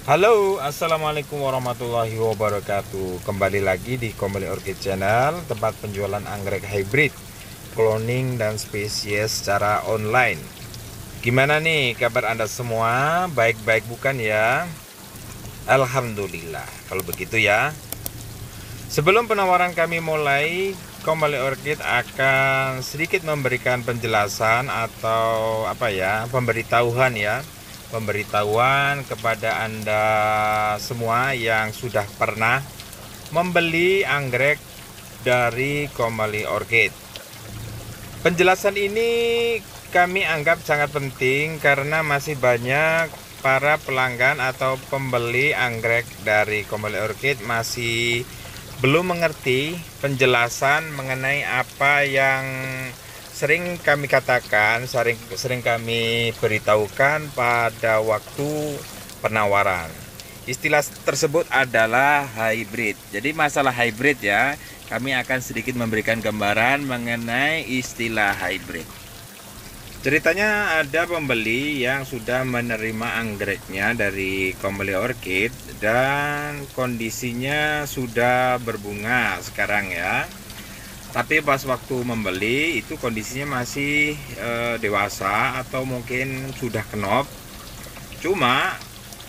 Halo, assalamualaikum warahmatullahi wabarakatuh. Kembali lagi di Komeli Orchid Channel, tempat penjualan anggrek hybrid, cloning dan spesies secara online. Gimana nih kabar Anda semua? Baik-baik bukan ya? Alhamdulillah. Kalau begitu ya. Sebelum penawaran kami mulai, Komeli Orchid akan sedikit memberikan penjelasan atau pemberitahuan ya. Pemberitahuan kepada Anda semua yang sudah pernah membeli anggrek dari Komeli Orchid. Penjelasan ini kami anggap sangat penting karena masih banyak para pelanggan atau pembeli anggrek dari Komeli Orchid masih belum mengerti penjelasan mengenai apa yang sering kami katakan, sering kami beritahukan pada waktu penawaran. Istilah tersebut adalah hybrid. Jadi masalah hybrid ya, kami akan sedikit memberikan gambaran mengenai istilah hybrid. Ceritanya ada pembeli yang sudah menerima anggreknya dari Komeli Orchid dan kondisinya sudah berbunga sekarang ya. Tapi pas waktu membeli itu kondisinya masih dewasa atau mungkin sudah kenop. Cuma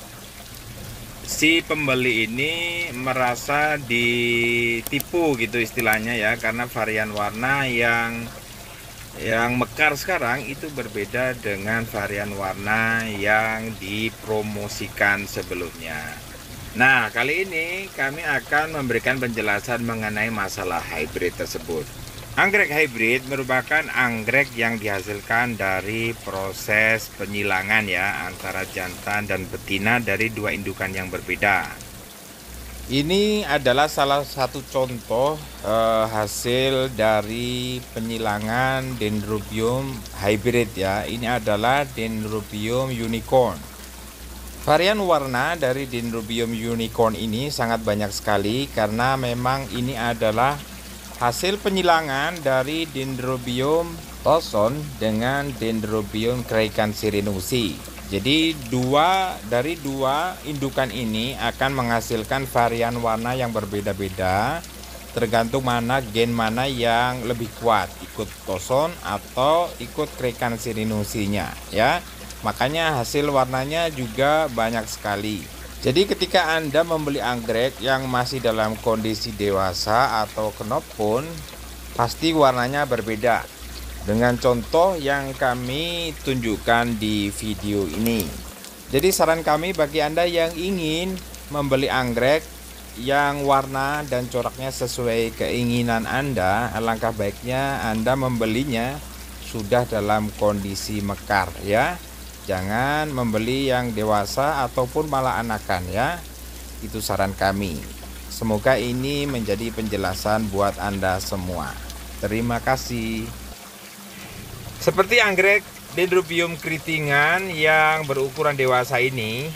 si pembeli ini merasa ditipu gitu istilahnya ya, karena varian warna yang mekar sekarang itu berbeda dengan varian warna yang dipromosikan sebelumnya. Nah, kali ini kami akan memberikan penjelasan mengenai masalah hybrid tersebut. Anggrek hybrid merupakan anggrek yang dihasilkan dari proses penyilangan ya, antara jantan dan betina dari dua indukan yang berbeda. Ini adalah salah satu contoh hasil dari penyilangan Dendrobium hybrid ya. Ini adalah Dendrobium unicorn. Varian warna dari Dendrobium unicorn ini sangat banyak sekali karena memang ini adalah hasil penyilangan dari Dendrobium Lawson dengan Dendrobium craekancyrinusi. Jadi dari dua indukan ini akan menghasilkan varian warna yang berbeda-beda tergantung gen mana yang lebih kuat, ikut Lawson atau ikut craekancyrinusinya ya. Makanya hasil warnanya juga banyak sekali. Jadi ketika Anda membeli anggrek yang masih dalam kondisi dewasa atau kenop pun pasti warnanya berbeda dengan contoh yang kami tunjukkan di video ini. Jadi saran kami bagi Anda yang ingin membeli anggrek yang warna dan coraknya sesuai keinginan Anda, alangkah baiknya Anda membelinya sudah dalam kondisi mekar ya. Jangan membeli yang dewasa ataupun malah anakan ya. Itu saran kami. Semoga ini menjadi penjelasan buat Anda semua. Terima kasih. Seperti anggrek Dendrobium kritingan yang berukuran dewasa ini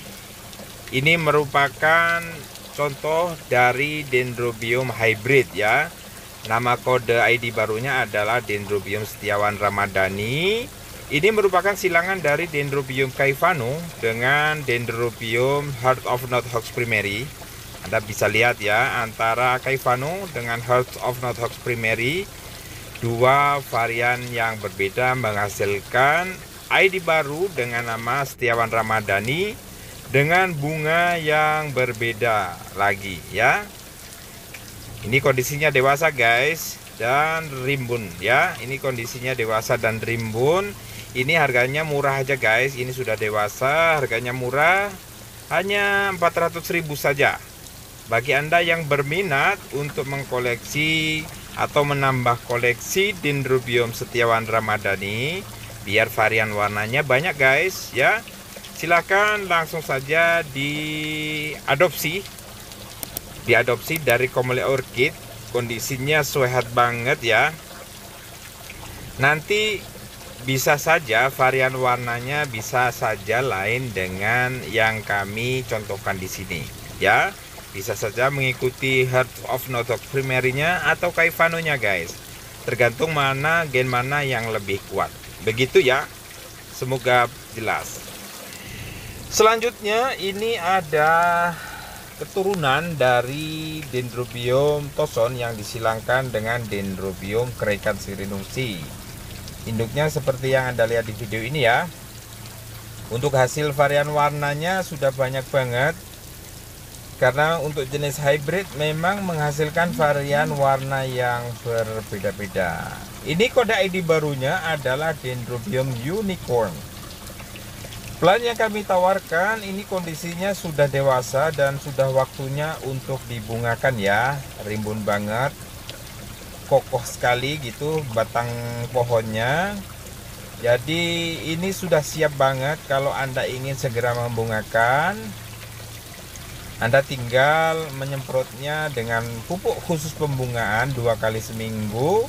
merupakan contoh dari Dendrobium hybrid ya. Nama kode ID barunya adalah Dendrobium Setiawan Ramadhani. Ini merupakan silangan dari Dendrobium caivano dengan Dendrobium Heart of Nighthawk primary. Anda bisa lihat ya, antara caivano dengan Heart of Nighthawk primary, dua varian yang berbeda menghasilkan ID baru dengan nama Setiawan Ramadhani dengan bunga yang berbeda lagi ya. Ini kondisinya dewasa guys dan rimbun ya. Ini kondisinya dewasa dan rimbun. Ini harganya murah aja guys. Ini sudah dewasa, harganya murah, hanya 400.000 saja. Bagi Anda yang berminat untuk mengkoleksi atau menambah koleksi Dendrobium Setiawan Ramadhani biar varian warnanya banyak guys ya, silakan langsung saja diadopsi dari Komeli Orchid. Kondisinya sehat banget ya. Nanti bisa saja varian warnanya bisa saja lain dengan yang kami contohkan di sini ya. Bisa saja mengikuti Heart of Nighthawk primary-nya atau caivano-nya guys. Tergantung gen mana yang lebih kuat. Begitu ya. Semoga jelas. Selanjutnya ini ada keturunan dari Dendrobium toson yang disilangkan dengan Dendrobium Creighton-Sirinussi. Induknya seperti yang Anda lihat di video ini ya. Untuk hasil varian warnanya sudah banyak banget, karena untuk jenis hybrid memang menghasilkan varian warna yang berbeda-beda. Ini kode ID barunya adalah Dendrobium Unicorn. Plan yang kami tawarkan ini kondisinya sudah dewasa dan sudah waktunya untuk dibungakan ya. Rimbun banget, kokoh sekali gitu batang pohonnya. Jadi ini sudah siap banget kalau Anda ingin segera membungakan. Anda tinggal menyemprotnya dengan pupuk khusus pembungaan 2 kali seminggu.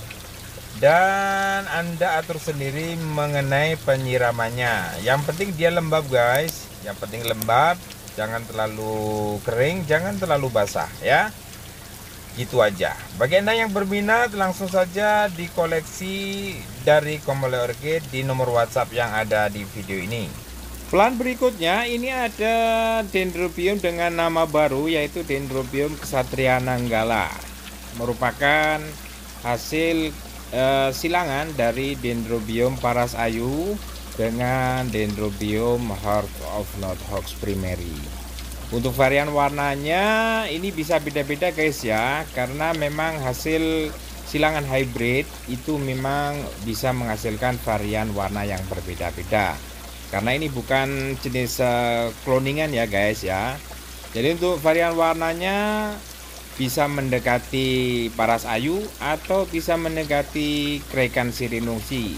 Dan Anda atur sendiri mengenai penyiramannya. Yang penting dia lembab guys. Yang penting lembab, jangan terlalu kering, jangan terlalu basah ya. Gitu aja. Bagi Anda yang berminat, langsung saja dikoleksi dari Komole Orchid di nomor WhatsApp yang ada di video ini. Plan berikutnya ini ada Dendrobium dengan nama baru, yaitu Dendrobium Ksatria Nanggala. Merupakan hasil silangan dari Dendrobium Paras Ayu dengan Dendrobium Heart of Nighthawk Primary. Untuk varian warnanya ini bisa beda-beda guys ya, karena memang hasil silangan hybrid itu memang bisa menghasilkan varian warna yang berbeda-beda. Karena ini bukan jenis cloningan ya guys ya. Jadi untuk varian warnanya bisa mendekati Paras Ayu atau bisa mendekati Creighton-Sirinussi.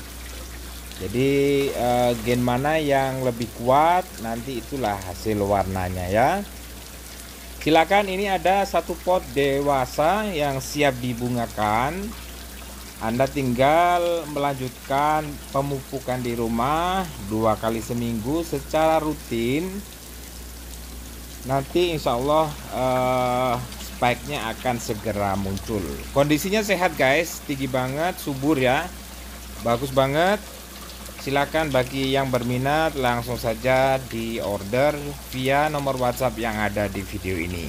Jadi gen mana yang lebih kuat nanti itulah hasil warnanya ya. Silakan, ini ada satu pot dewasa yang siap dibungakan. Anda tinggal melanjutkan pemupukan di rumah 2 kali seminggu secara rutin. Nanti insya Allah spike-nya akan segera muncul. Kondisinya sehat guys, tinggi banget, subur ya, bagus banget. Silakan bagi yang berminat langsung saja di order via nomor WhatsApp yang ada di video ini.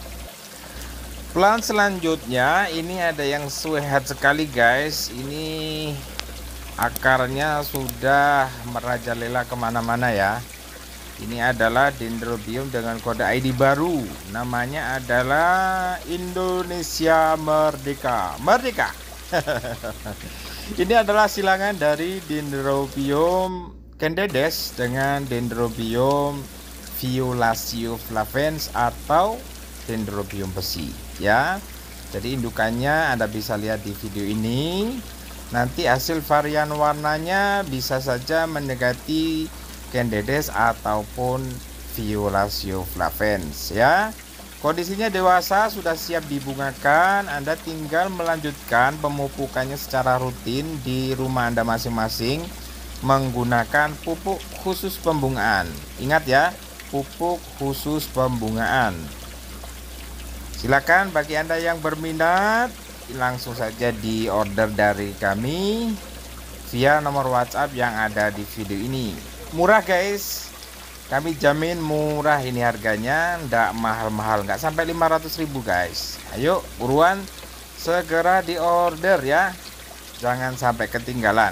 Plan selanjutnya ini ada yang sehat sekali guys. Ini akarnya sudah merajalela kemana-mana ya. Ini adalah Dendrobium dengan kode ID baru. Namanya adalah Indonesia Merdeka. Merdeka. Ini adalah silangan dari Dendrobium Candedes dengan Dendrobium Violatio flavens atau Dendrobium besi ya. Jadi indukannya Anda bisa lihat di video ini. Nanti hasil varian warnanya bisa saja mendekati Candedes ataupun Violatio flavens ya. Kondisinya dewasa, sudah siap dibungakan. Anda tinggal melanjutkan pemupukannya secara rutin di rumah Anda masing-masing menggunakan pupuk khusus pembungaan. Ingat ya, pupuk khusus pembungaan. Silakan bagi Anda yang berminat langsung saja di order dari kami via nomor WhatsApp yang ada di video ini. Murah guys, kami jamin murah ini harganya, ndak mahal-mahal, nggak sampai 500.000 guys. Ayo buruan segera di order ya, jangan sampai ketinggalan.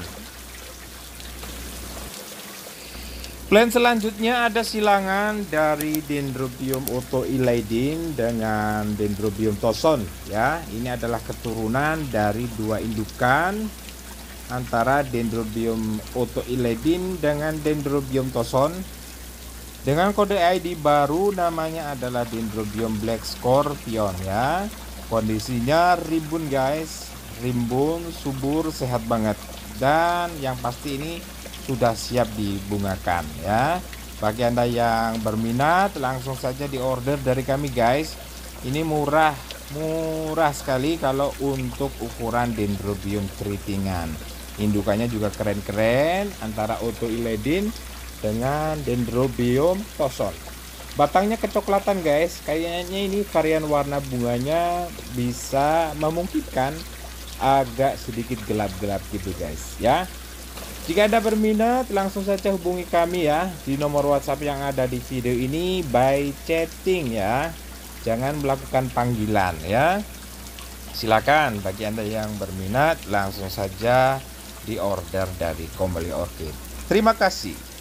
Plan selanjutnya ada silangan dari Dendrobium Otoileidin dengan Dendrobium toson ya. Ini adalah keturunan dari 2 indukan antara Dendrobium Otoileidin dengan Dendrobium toson. Dengan kode ID baru namanya adalah Dendrobium Black Scorpion ya. Kondisinya rimbun guys, rimbun, subur, sehat banget. Dan yang pasti ini sudah siap dibungakan ya. Bagi Anda yang berminat langsung saja di order dari kami guys. Ini murah sekali kalau untuk ukuran Dendrobium keritingan. Indukannya juga keren-keren antara Otoileidin dengan Dendrobium toson. Batangnya kecoklatan guys, kayaknya ini varian warna bunganya bisa memungkinkan agak sedikit gelap-gelap gitu guys ya. Jika Anda berminat, langsung saja hubungi kami ya di nomor WhatsApp yang ada di video ini by chatting ya. Jangan melakukan panggilan ya. Silakan bagi Anda yang berminat langsung saja diorder dari Komeli Orchid. Terima kasih.